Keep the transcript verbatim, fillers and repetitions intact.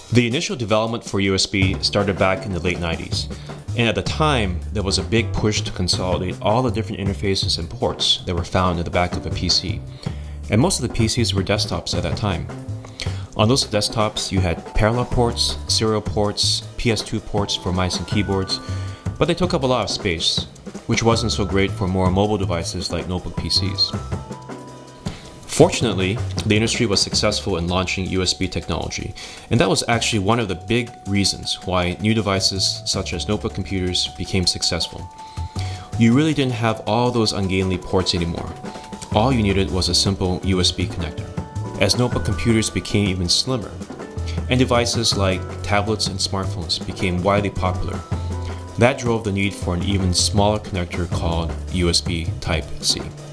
The initial development for U S B started back in the late nineties, and at the time, there was a big push to consolidate all the different interfaces and ports that were found at the back of a P C. And most of the P Cs were desktops at that time. On those desktops, you had parallel ports, serial ports, P S two ports for mice and keyboards, but they took up a lot of space, which wasn't so great for more mobile devices like notebook P Cs. Fortunately, the industry was successful in launching U S B technology, and that was actually one of the big reasons why new devices such as notebook computers became successful. You really didn't have all those ungainly ports anymore. All you needed was a simple U S B connector. As notebook computers became even slimmer, and devices like tablets and smartphones became widely popular, that drove the need for an even smaller connector called U S B Type-C.